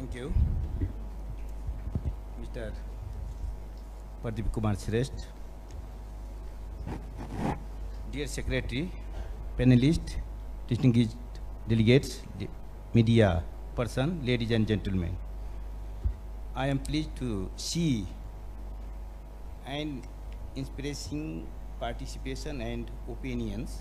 Thank you, Mr. Pradeep Kumar Shrestha, dear Secretary, panelists, distinguished delegates, media person, ladies and gentlemen. I am pleased to see an inspiring participation and opinions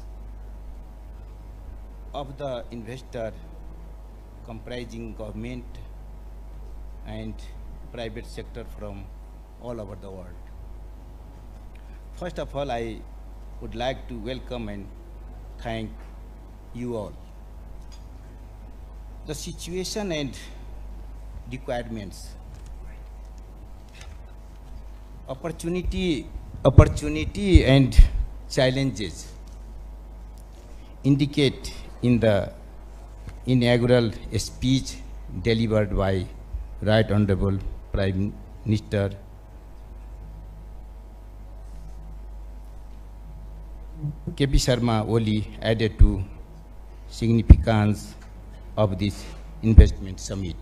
of the investor comprising government and private sector from all over the world. First of all, I would like to welcome and thank you all. The situation and requirements, opportunity and challenges indicate in the inaugural speech delivered by Right Honorable Prime Minister K.P. Sharma Oli added to significance of this investment summit.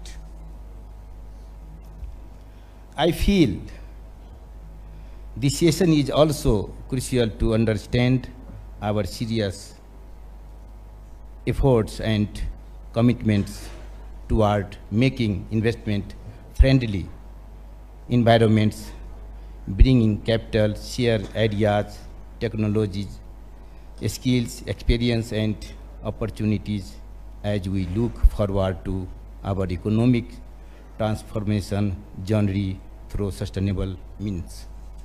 I feel this session is also crucial to understand our serious efforts and commitments toward making investment friendly environments, bringing capital, share ideas, technologies, skills, experience, and opportunities as we look forward to our economic transformation journey through sustainable means.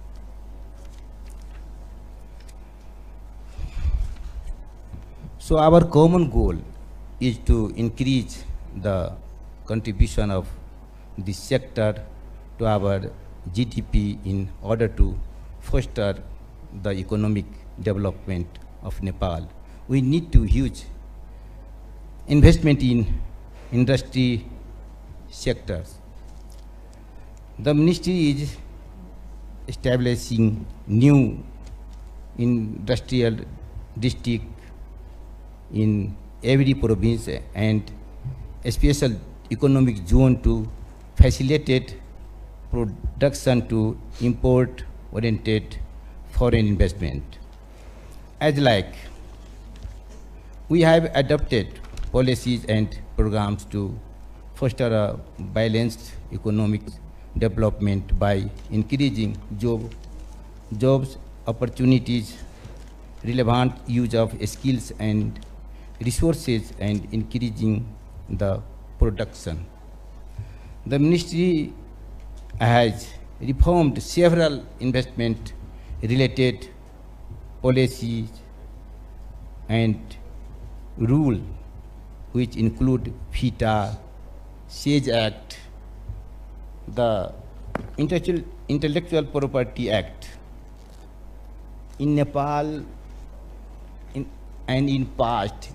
So our common goal is to increase the contribution of this sector to our GDP in order to foster the economic development of Nepal. We need to huge investment in industry sectors. The ministry is establishing new industrial district in every province and a special economic zone to facilitate production to import-oriented foreign investment. As like, we have adopted policies and programs to foster a balanced economic development by increasing jobs opportunities, relevant use of skills and resources, and increasing the production. The ministry has reformed several investment-related policies and rules, which include FITA, SAGE Act, the Intellectual Property Act. In Nepal and in past,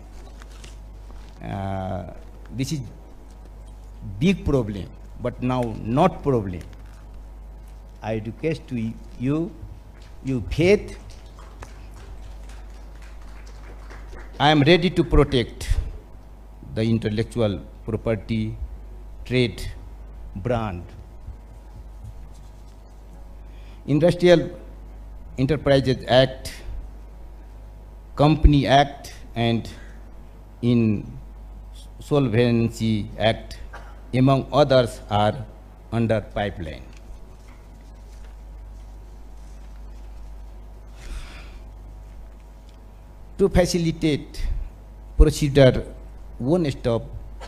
this is big problem, but now not problem. I request to you faith. I am ready to protect the intellectual property, trade, brand. Industrial Enterprises Act, Company Act, and Insolvency Act, among others, are under pipeline. To facilitate procedure, one-stop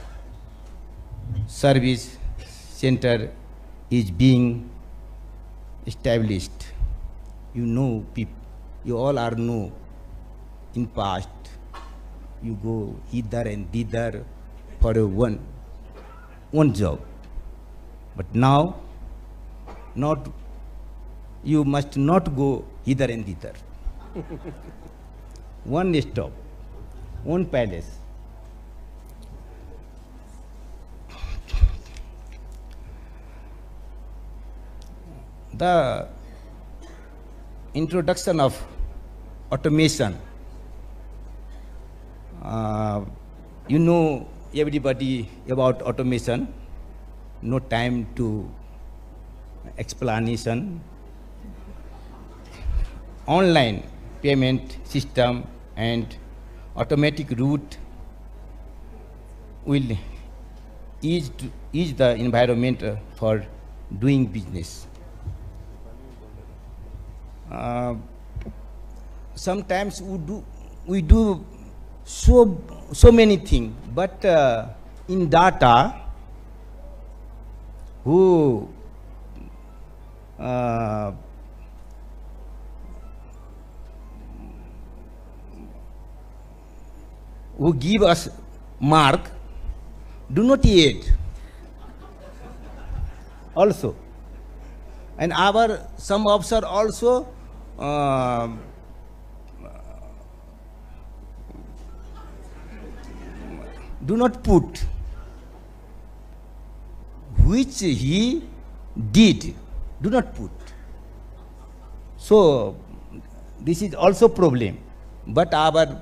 service center is being established. You know, you all are know, in past, you go hither and thither for a one job. But now, you must not go hither and thither. One stop, one palace. The introduction of automation, you know everybody about automation. no time to explanation. Online payment system and automatic route will ease the environment for doing business. Sometimes we do so many things, but in data, who give us mark do not aid also, and our some officer also do not put which he did, do not put. So this is also problem, but our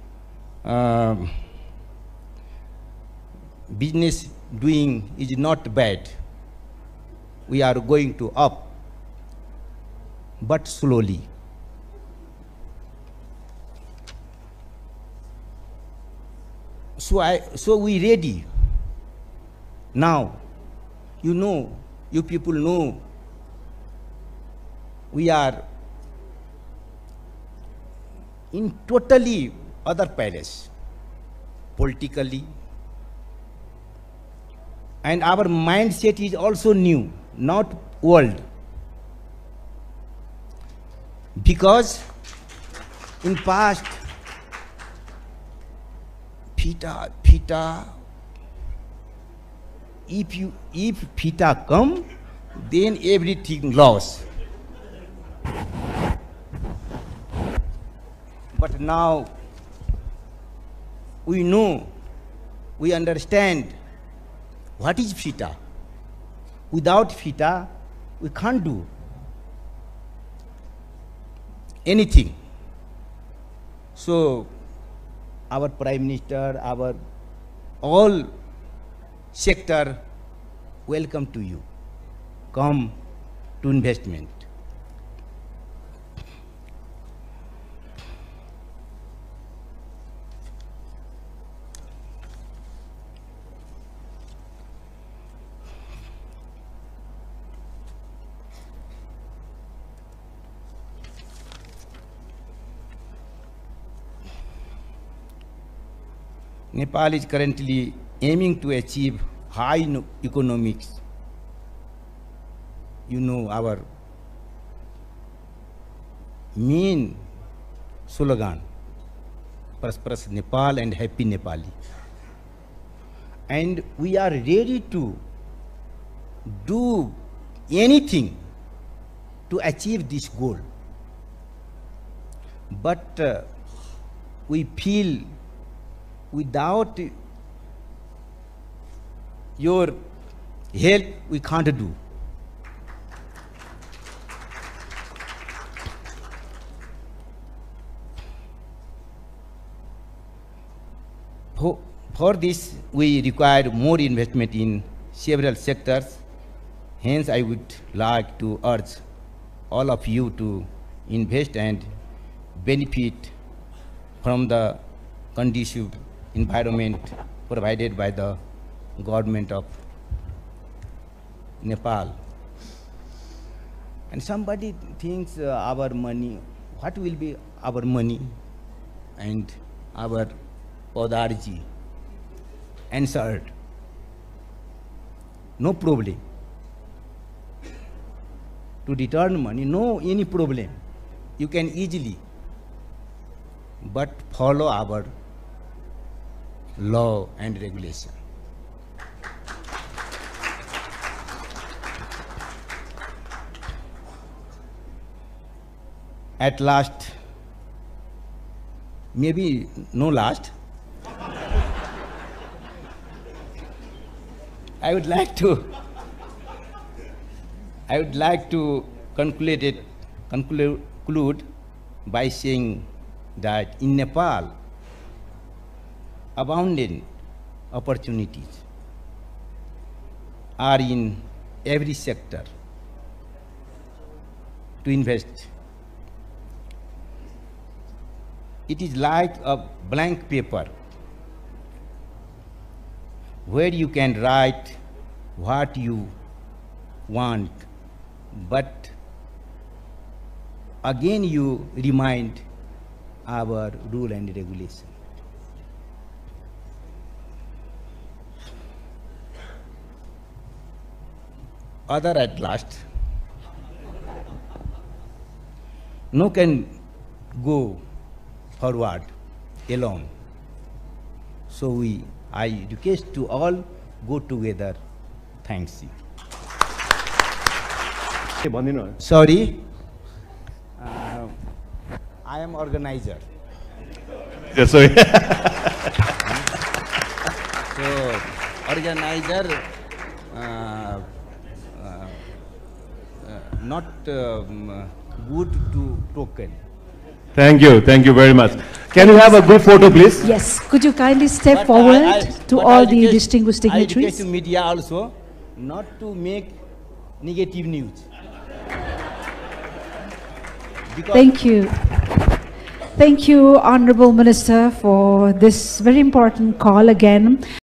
business doing is not bad. We are going to up, but slowly. So we ready now. You know, you people know, we are in totally other palace, politically, and our mindset is also new, not old. Because in past, Pita, if Pita come, then everything lost. But now we know, we understand what is Pita. Without Pita, we can't do anything. So our Prime Minister, our all sector, welcome to you. Come to investment. Nepal is currently aiming to achieve high economics. You know, our main slogan, Prosperous Nepal and Happy Nepali. And we are ready to do anything to achieve this goal. But we feel without your help, we can't do. For this, we require more investment in several sectors. Hence, I would like to urge all of you to invest and benefit from the conducive environment provided by the government of Nepal. And somebody thinks our money, what will be our money? And our Podarji answered, no problem. To return money, no any problem. You can easily, but follow our law and regulation. At last, maybe no last, I would like to conclude by saying that in Nepal, abundant opportunities are in every sector to invest. It is like a blank paper where you can write what you want, but again you remind our rule and regulation. Other at last, no can go forward alone. So I request to all go together. Thanks you. Sorry, I am organizer. Yeah, sorry. So organizer, not good to token. Thank you very much. Can you have a group photo, please? Yes, could you kindly step But forward to but all I the request- distinguished I request dignitaries? to media also not to make negative news. Because Thank you. Thank you, Honorable Minister, for this very important call again.